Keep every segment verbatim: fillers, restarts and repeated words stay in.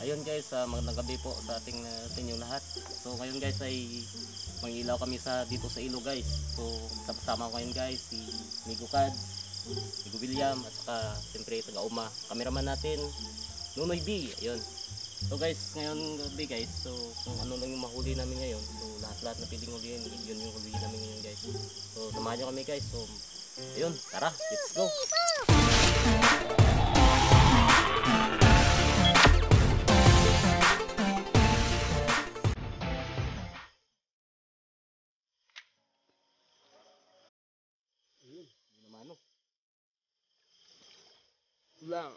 Ayun guys, uh, magandang gabi po sa ating uh, sa inyo lahat. So ngayon guys ay mangilaw kami sa dito sa ilog guys. So kasama ko ngayon guys si Migo Kad, Migo William at saka siyempre taga-uma. Cameraman natin Nunoy B. Ayun. So guys, ngayon gabi guys, so kung ano lang yung mahuli namin ngayon, so lahat-lahat na piling huliin, yun yung huliin namin ngayon guys. So samahan nyo kami guys. So ayun, tara, let's go. Lang.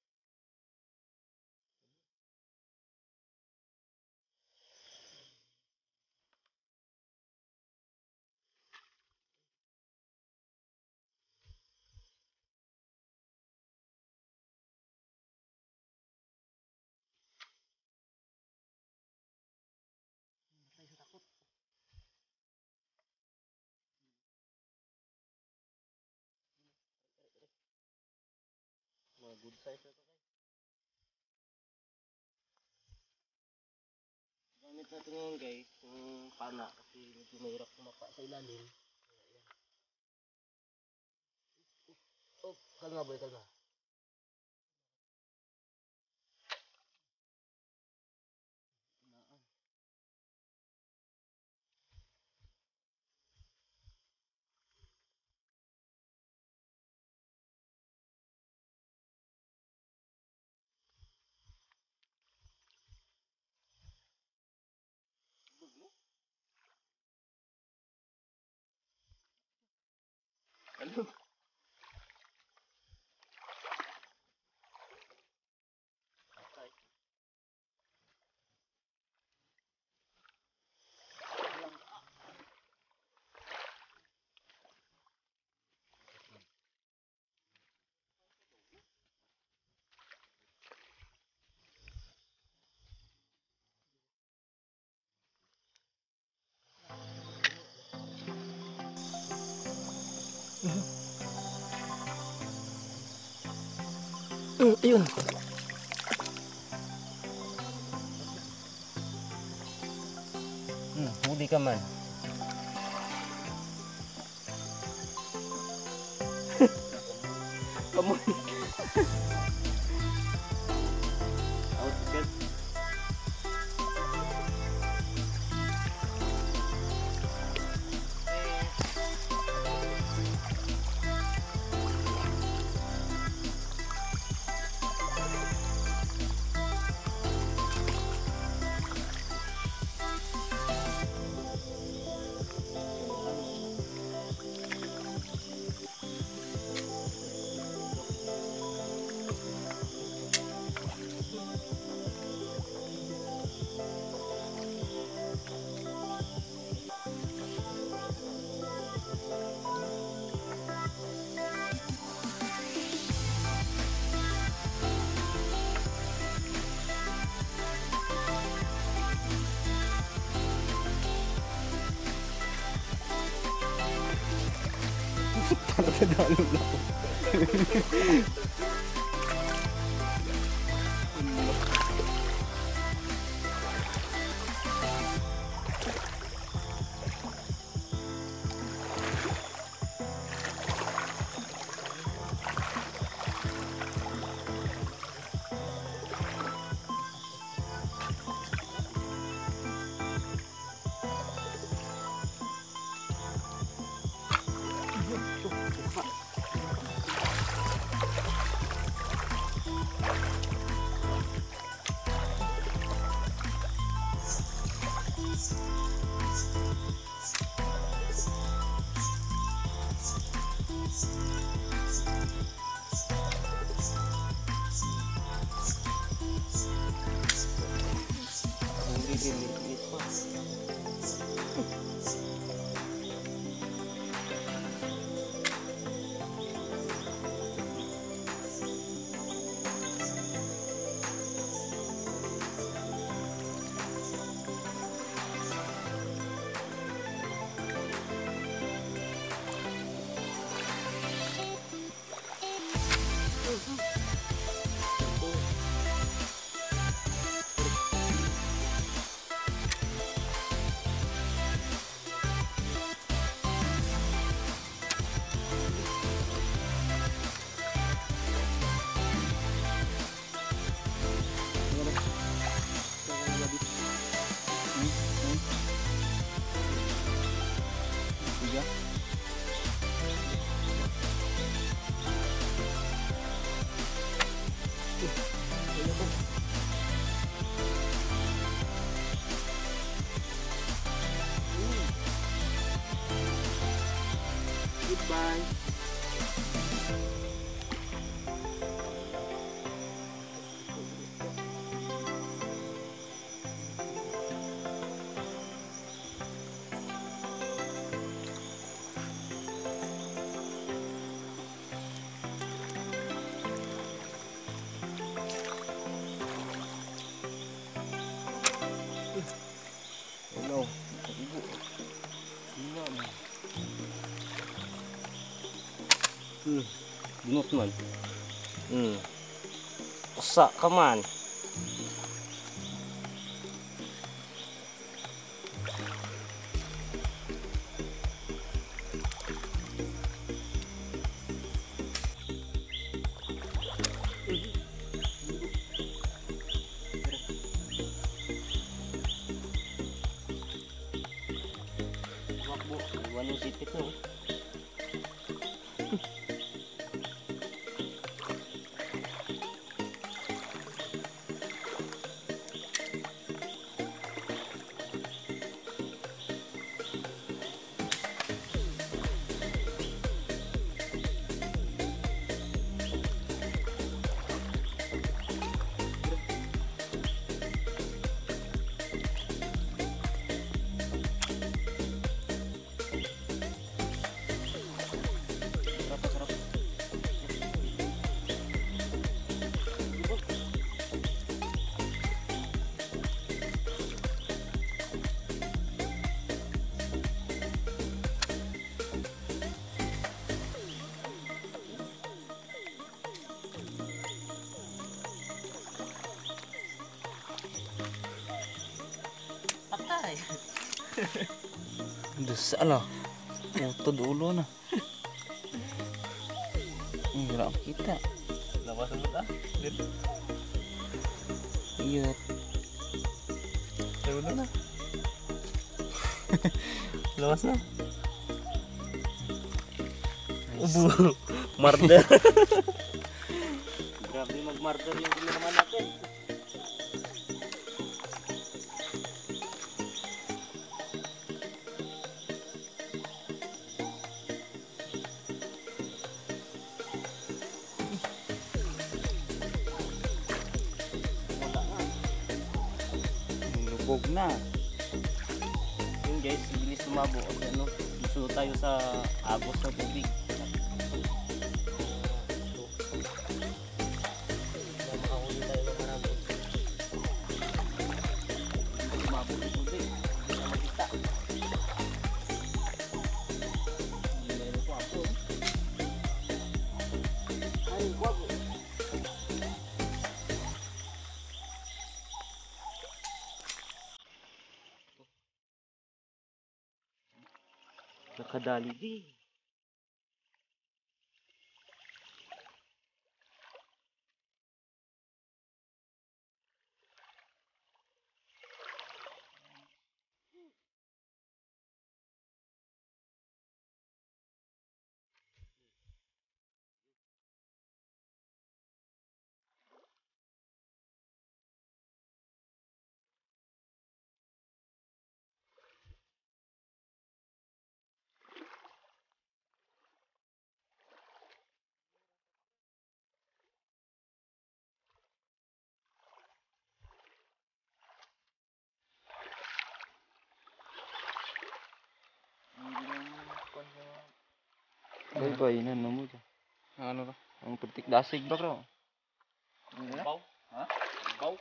Mga good size na ito guys. Gamit natin ngayon guys, yung pana kasi medyo mahirap kumapa sa ilalim. Ayan. Oh, kalma boy, kalma. Ano? Mm, ayun. Hmm, huli ka man. Kamoy. Outfit. Para sa dalong lang. Lilit pa. bye. Hello. Ibu. Gila man. Hmm. Bunot man. Hmm. Usa ka man. Wakbo, iwan yung sipit mo. Sarap, sarap. Patay. Dosa lah. Utod ulo na. Ang hirap kita. Lawas mo ta? Iyot. Ulo na. Lawas na. Ubu. Marder. Grabe mag-marder yung ginagawa natin. Lubog na. Yun guys, bilis lumabo kasi ano, susunod tayo sa agos ng tubig. Makahuli tayo ng marami. Lumabo ng tubig. Hindi na makita. Hindi na yung kwapo. Ay, kwapo. Nakadali din. Bay bay na mo dyan. Ano ba? Ang putik dasig ba bro? Baw? Ha? Baw?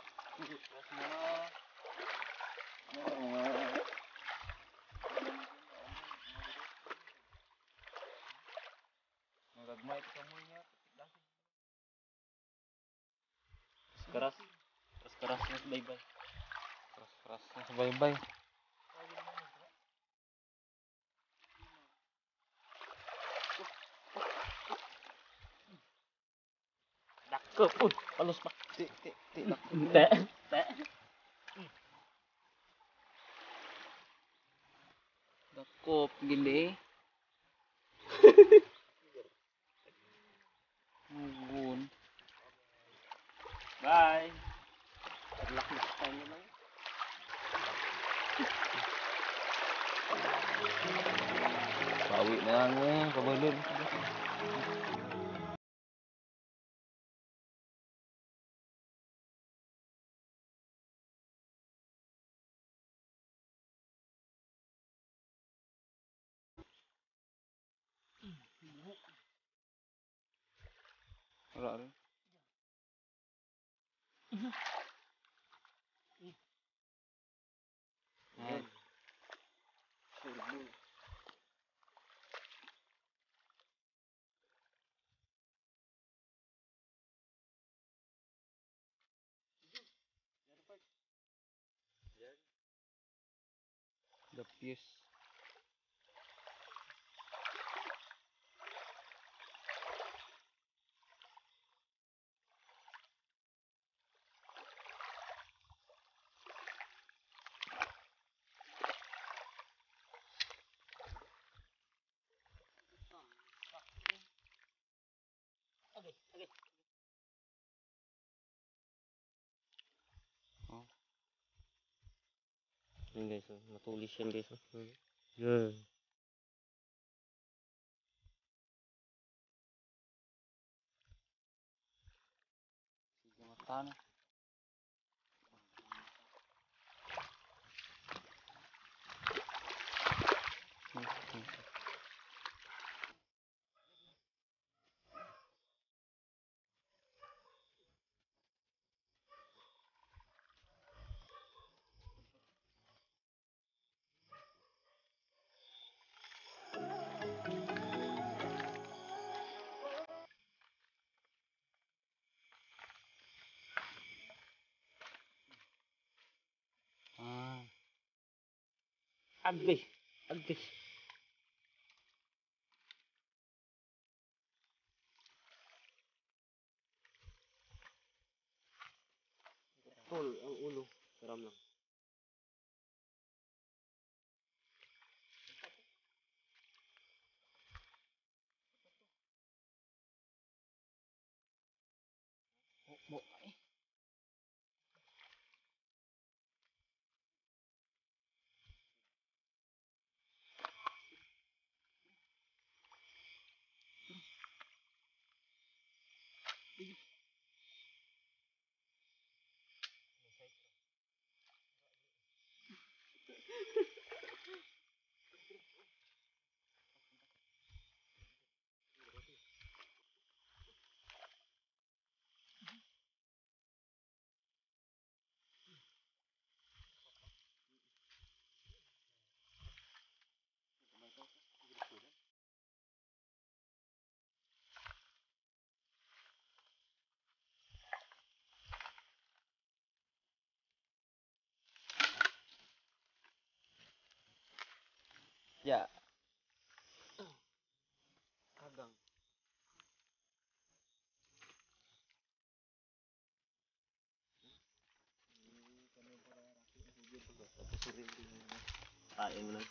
Magagmay ka mo niya. Keras. Keras keras na bye-bye. Keras-keras na sa baybay. Dakep, uh, halus pak. Ti ti ti Te, te. dakop gini. Mugun. Bye. Terlak-lak tayo lang. Sawi na lang eh, kabulon. Wala rin. Yan. The fuse. Oh. Yan guys, oh. Matulis yan guys. Oh. Hmm. Yan. Sige mata na. Hmm, hmm. Ah. Agay. Agay. Tol, ang ulo. Saram lang. Oh, mo. Ay. Ya. Kagang. Kain mo na.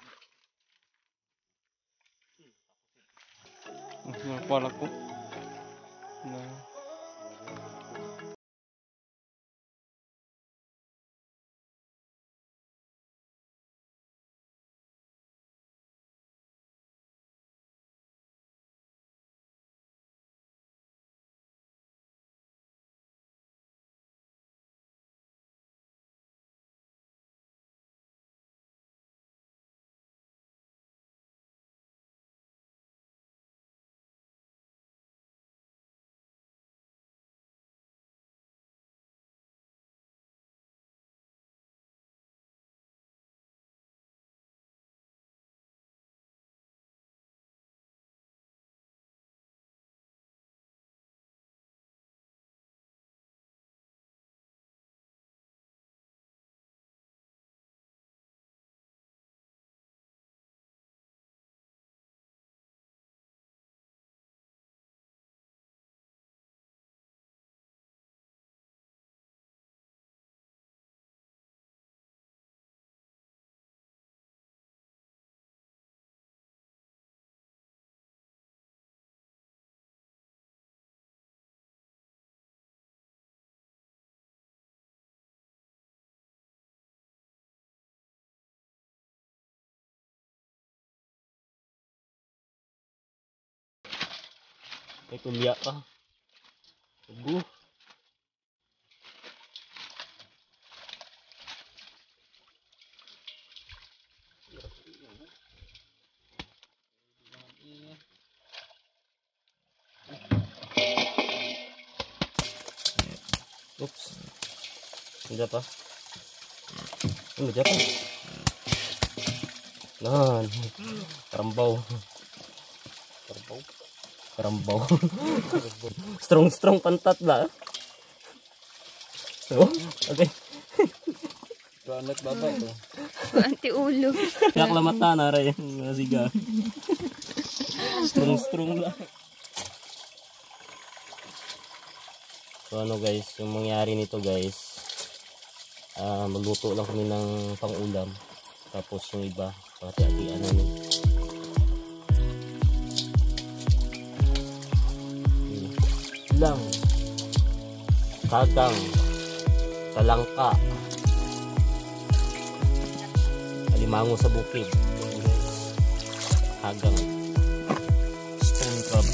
Hmm, pala ko. Na. May tulya ka. Ugo. Oops. Hindi pa. Hindi pa. Nan. Karambaw. Karambaw. Karambaw. strong strong pantat ba? So, okay. Anak baba ito. Anti ulo. Naklamata na rin. Siga. Strong strong ba? So ano guys, yung mangyari nito guys, uh, magluto lang kami ng pang-ulam. Tapos yung iba, hati-hatian namin. Lang, kagang, talangka, alimango sa bukid, hagang, stone crab.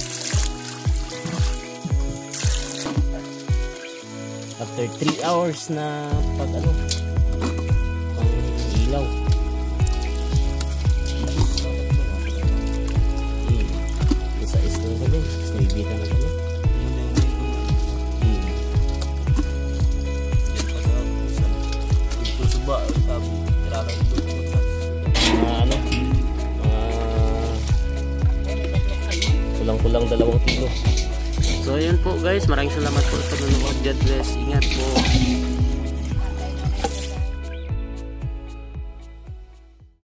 After three hours na pag ano, pang ilaw. Hmm. Isa is na kami, snibita na kami. Hmm. Susuba, sabi, kailangan ito. Mga ano, mga kulang-kulang dalawang kilo. So ayun po guys, maraming salamat po sa panonood. God bless, ingat po.